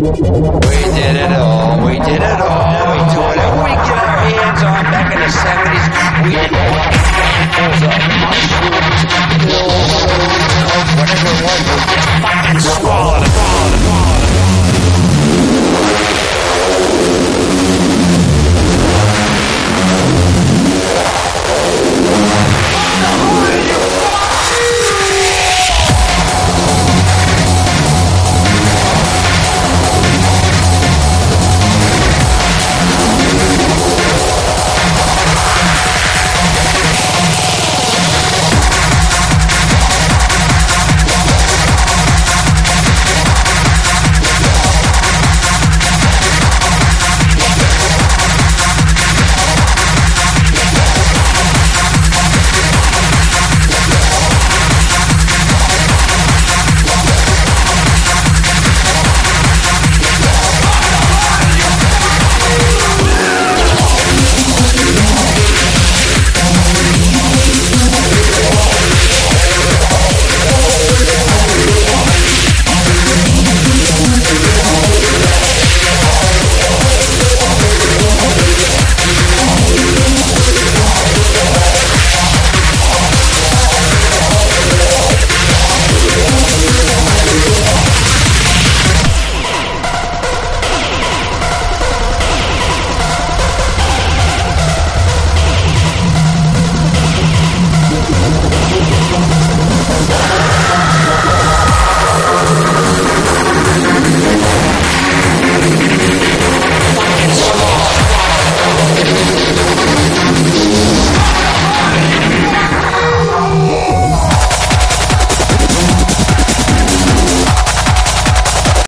did it all. We did it all. We do whatever we get our hands on. Back in the 70s, we had handfuls of mushrooms, pills, whatever it was. We just fucking swallowed